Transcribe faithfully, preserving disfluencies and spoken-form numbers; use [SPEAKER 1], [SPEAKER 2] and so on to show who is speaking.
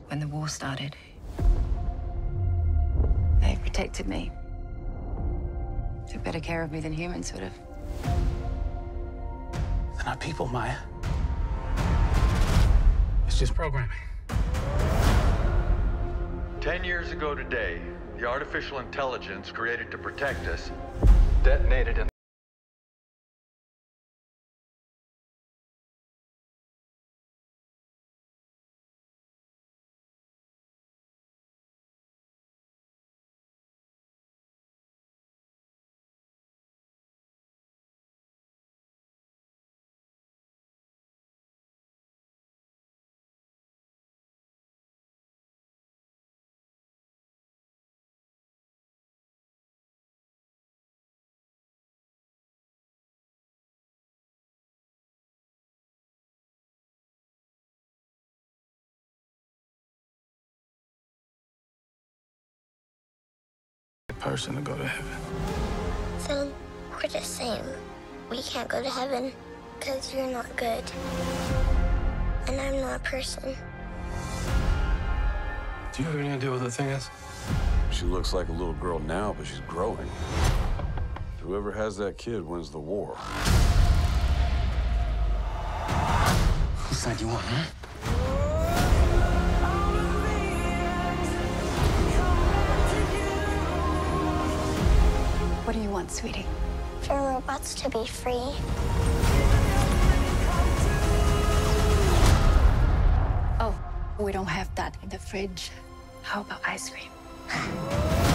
[SPEAKER 1] when the war started. They protected me. Took better care of me than humans would have.
[SPEAKER 2] They're not people, Maya. It's just programming.
[SPEAKER 3] Ten years ago today, the artificial intelligence created to protect us detonated in
[SPEAKER 2] Person to go to heaven.
[SPEAKER 4] So we're the same. We can't go to heaven because you're not good. And I'm not a person.
[SPEAKER 2] Do you have any idea what the thing is?
[SPEAKER 5] She looks like a little girl now, but she's growing. Whoever has that kid wins the war.
[SPEAKER 2] Whose side you want, huh?
[SPEAKER 1] What do you want, sweetie?
[SPEAKER 4] For robots to be free.
[SPEAKER 1] Oh, we don't have that in the fridge. How about ice cream?